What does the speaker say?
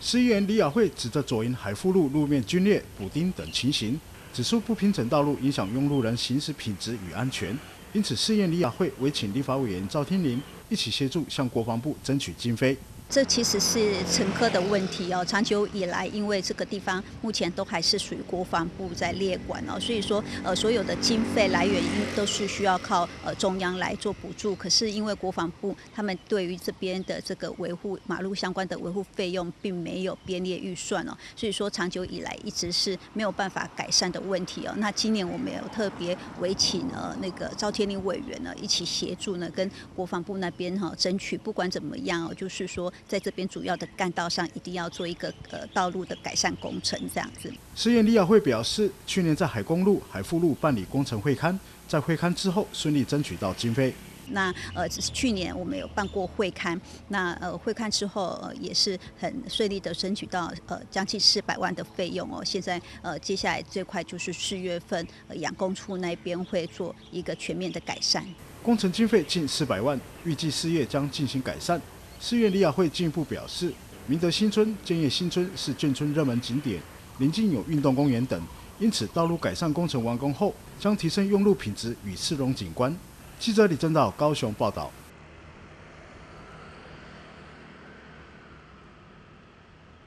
市议员李雅慧指责左营海富路路面龟裂、补丁等情形，指出不平整道路影响用路人行驶品质与安全，因此市议员李雅慧委请立法委员赵天麟一起协助向国防部争取经费。 这其实是乘客的问题哦。长久以来，因为这个地方目前都还是属于国防部在列管哦，所以说所有的经费来源都是需要靠中央来做补助。可是因为国防部他们对于这边的这个维护马路相关的维护费用并没有编列预算哦，所以说长久以来一直是没有办法改善的问题哦。那今年我们有特别委请那个赵天麟委员呢一起协助呢，跟国防部那边争取，不管怎么样哦，就是说。在这边主要的干道上，一定要做一个道路的改善工程，这样子。 市议员李雅慧表示，去年在海公路、海富路办理工程会勘，在会勘之后顺利争取到经费。 那去年我们有办过会勘，那会勘之后也是很顺利的争取到将近400万的费用哦。现在接下来最快就是4月份养工处那边会做一个全面的改善。 工程经费近400万，预计4月将进行改善。市议员李雅慧进一步表示，明德新村、建业新村是眷村热门景点，邻近有运动公园等，因此道路改善工程完工后，将提升用路品质与市容景观。记者李正道高雄报道。